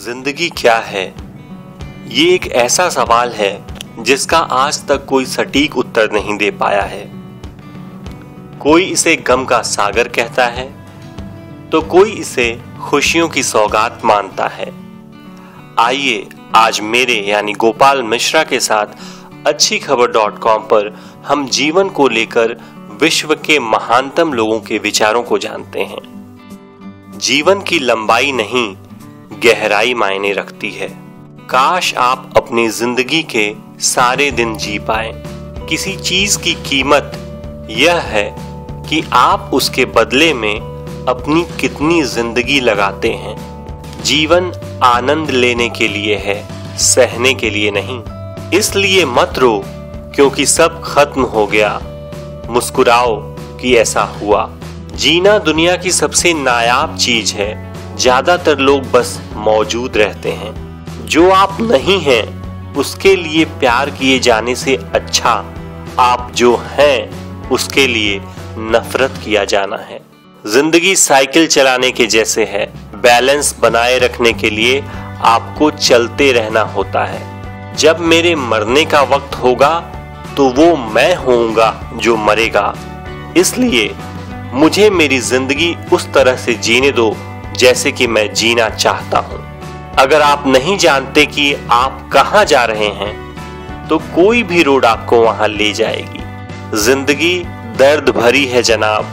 जिंदगी क्या है? ये एक ऐसा सवाल है जिसका आज तक कोई सटीक उत्तर नहीं दे पाया है। कोई इसे गम का सागर कहता है तो कोई इसे खुशियों की सौगात मानता है। आइए आज मेरे यानी गोपाल मिश्रा के साथ अच्छीखबर.com पर हम जीवन को लेकर विश्व के महानतम लोगों के विचारों को जानते हैं। जीवन की लंबाई नहीं, गहराई मायने रखती है। काश आप अपनी जिंदगी के सारे दिन जी पाएं। किसी चीज की कीमत यह है कि आप उसके बदले में अपनी कितनी जिंदगी लगाते हैं। जीवन आनंद लेने के लिए है, सहने के लिए नहीं। इसलिए मत रो क्योंकि सब खत्म हो गया, मुस्कुराओ कि ऐसा हुआ। जीना दुनिया की सबसे नायाब चीज है। ज्यादातर लोग बस मौजूद रहते हैं। जो आप नहीं हैं उसके लिए प्यार किए जाने से अच्छा आप जो हैं उसके लिए नफरत किया जाना है। जिंदगी साइकिल चलाने के जैसे है। बैलेंस बनाए रखने के लिए आपको चलते रहना होता है। जब मेरे मरने का वक्त होगा तो वो मैं होऊंगा जो मरेगा। इसलिए मुझे मेरी जिंदगी उस तरह से जीने दो जैसे कि मैं जीना चाहता हूं। अगर आप नहीं जानते कि आप कहां जा रहे हैं तो कोई भी रोड आपको वहां ले जाएगी। जिंदगी दर्द भरी है जनाब।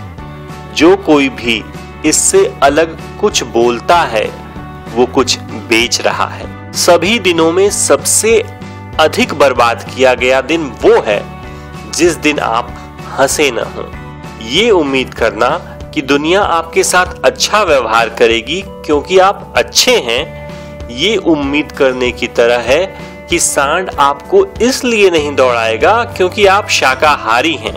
जो कोई भी इससे अलग कुछ बोलता है वो कुछ बेच रहा है। सभी दिनों में सबसे अधिक बर्बाद किया गया दिन वो है जिस दिन आप हंसे न हो। ये उम्मीद करना कि दुनिया आपके साथ अच्छा व्यवहार करेगी क्योंकि आप अच्छे हैं, ये उम्मीद करने की तरह है कि सांड आपको इसलिए नहीं दौड़ाएगा क्योंकि आप शाकाहारी हैं।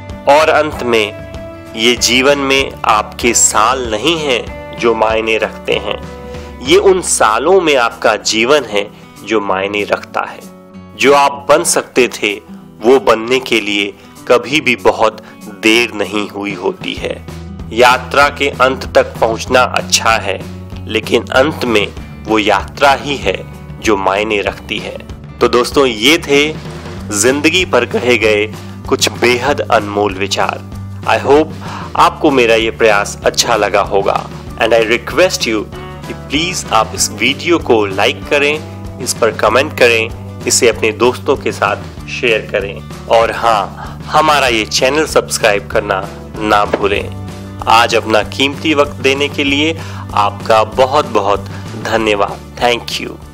और अंत में ये जीवन में आपके साल नहीं हैं जो मायने रखते हैं, ये उन सालों में आपका जीवन है जो मायने रखता है। जो आप बन सकते थे वो बनने के लिए कभी भी बहुत देर नहीं हुई होती है। यात्रा के अंत तक पहुंचना अच्छा है, लेकिन अंत में वो यात्रा ही है जो मायने रखती है। तो दोस्तों, ये थे जिंदगी पर कहे गए कुछ बेहद अनमोल विचार। आई होप आपको मेरा ये प्रयास अच्छा लगा होगा एंड आई रिक्वेस्ट यू कि प्लीज आप इस वीडियो को लाइक करें, इस पर कमेंट करें, इसे अपने दोस्तों के साथ शेयर करें और हाँ, हमारा ये चैनल सब्सक्राइब करना ना भूलें। आज अपना कीमती वक्त देने के लिए आपका बहुत बहुत धन्यवाद। Thank you.